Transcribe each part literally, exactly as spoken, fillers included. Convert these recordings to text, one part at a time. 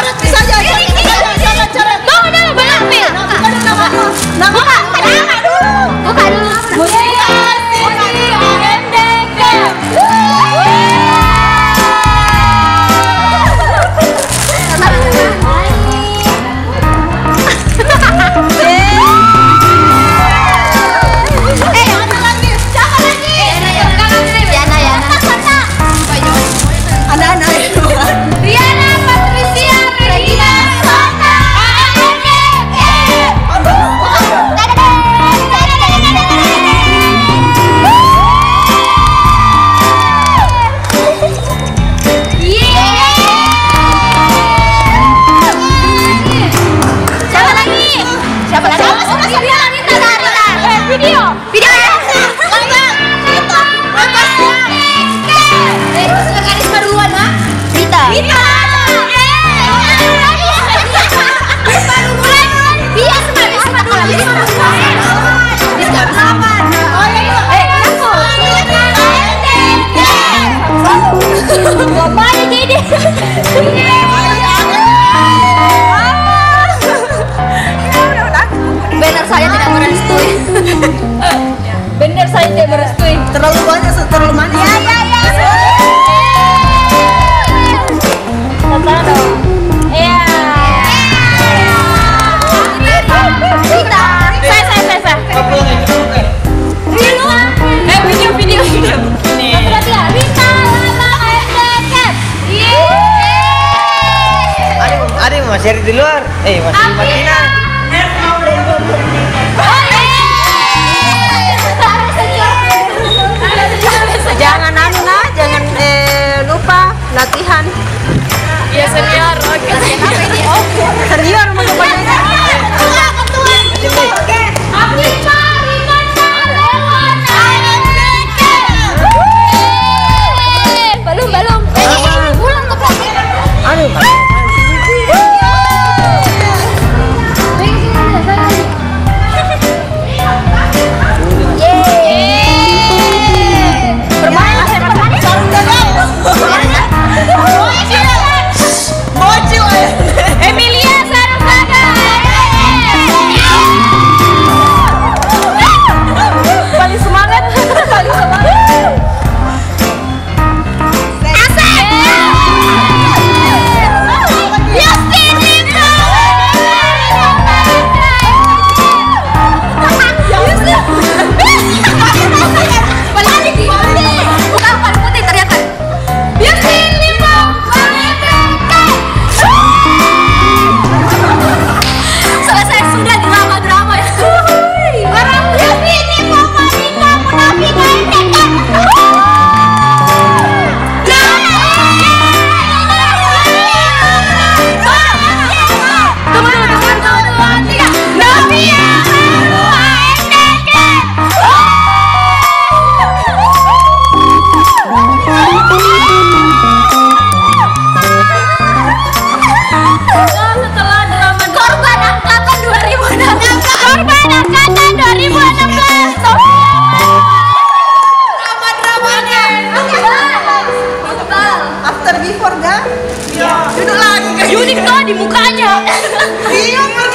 coret bisa aja. Coret coret. Tunggu dulu, belum Mil. Nama nama buka dulu. Buka dulu. Mustika Siti A M D Camp. Benar saya tidak merestui. Benar saya tidak merestui. Terlalu banyak, terlalu manis. Ya ya ya. Tata dong. Iya. Kita. Saya saya saya saya. Video. Eh video video video. Berarti ya. Rita Lama Endeket. Ada ada yang masih di luar. Eh masih di Martina. Jangan anu nah, jangan eh, lupa latihan. Ya senior. Oke. Senior mau kebanyakan. Belum belum. Pulang ke belakang. Aduh. Emilia Sarasada. Paling semangat, paling semangat. Unik tuh di mukanya. Iya, pergi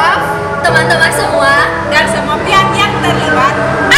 maaf teman-teman semua dan semua pihak yang terlibat